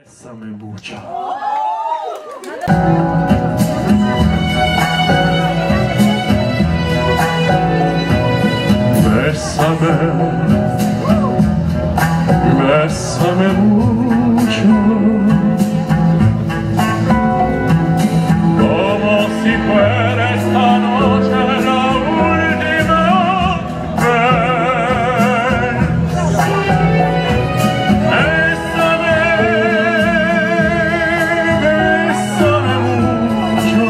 Bésame mucho. Bésame, bésame mucho, como si fuera esta noche la última vez. Bésame, bésame mucho,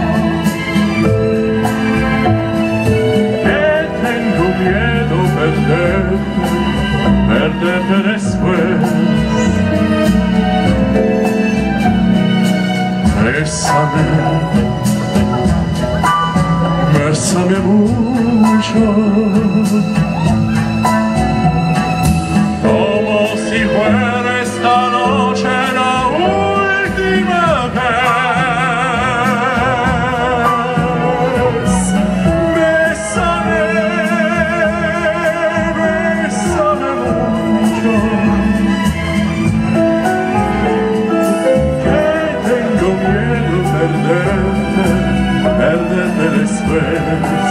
que tengo miedo perderte después. Bésame, bésame mucho, como si fuera esta noche la última vez. Bésame, bésame mucho, que tengo miedo perderte después.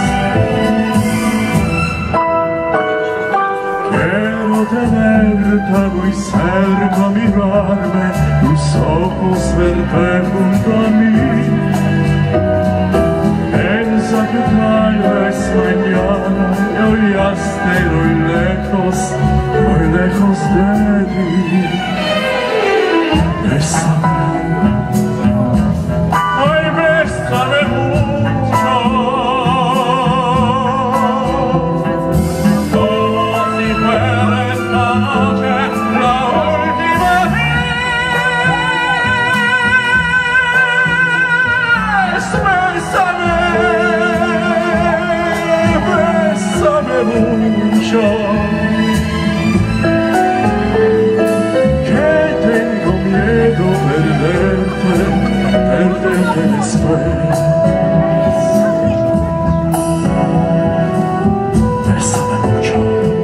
Quiero tenerte muy cerca, mirarme, tus ojos verte junto a mí. Piensa que tal vez mañana me oyaste muy lejos de ti. Bésame, ay, bésame mucho, como si fuera esta noche la última vez. Bésame, bésame mucho, que tengo miedo perderte después. Bésame mucho,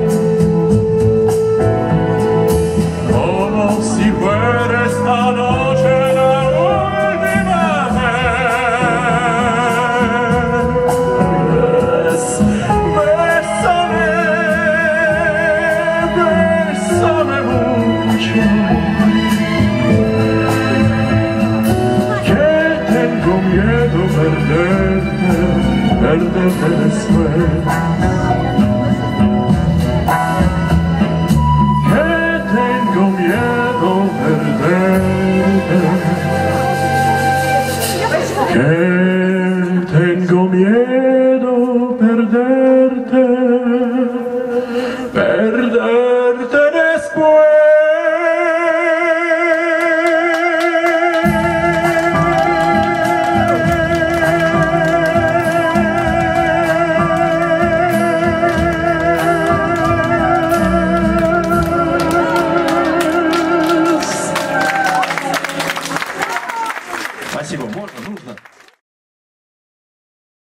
como si fuera esta noche la última vez. Bésame, bésame mucho, que tengo miedo perderte después. Que tengo miedo perderte. Que tengo miedo perderte.